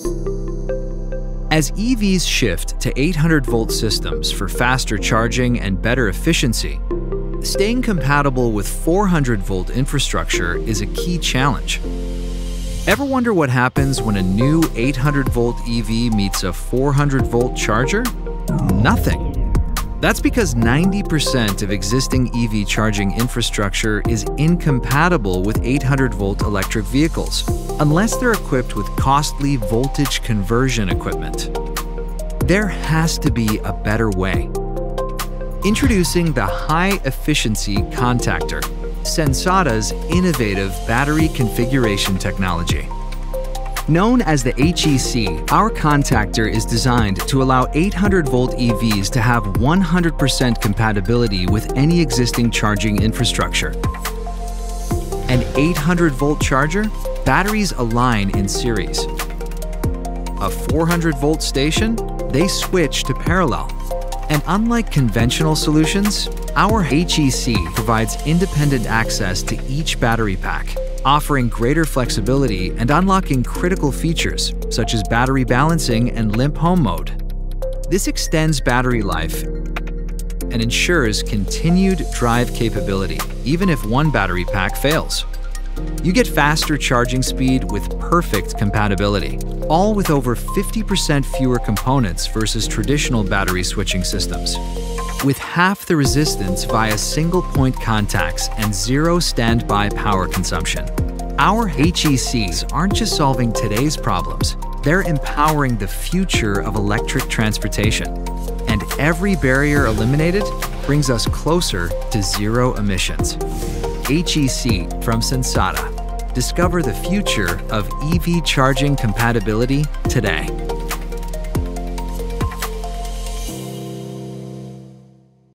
As EVs shift to 800-volt systems for faster charging and better efficiency, staying compatible with 400-volt infrastructure is a key challenge. Ever wonder what happens when a new 800-volt EV meets a 400-volt charger? Nothing. That's because 90% of existing EV charging infrastructure is incompatible with 800-volt electric vehicles, unless they're equipped with costly voltage conversion equipment. There has to be a better way. Introducing the High Efficiency Contactor, Sensata's innovative battery configuration technology. Known as the HEC, our contactor is designed to allow 800-volt EVs to have 100% compatibility with any existing charging infrastructure. An 800-volt charger? Batteries align in series. A 400-volt station? They switch to parallel. And unlike conventional solutions, our HEC provides independent access to each battery pack, offering greater flexibility and unlocking critical features such as battery balancing and limp home mode. This extends battery life and ensures continued drive capability, even if one battery pack fails. You get faster charging speed with perfect compatibility, all with over 50% fewer components versus traditional battery switching systems. With half the resistance via single-point contacts and zero standby power consumption, our HECs aren't just solving today's problems, they're empowering the future of electric transportation. And every barrier eliminated brings us closer to zero emissions. HEC from Sensata. Discover the future of EV charging compatibility today.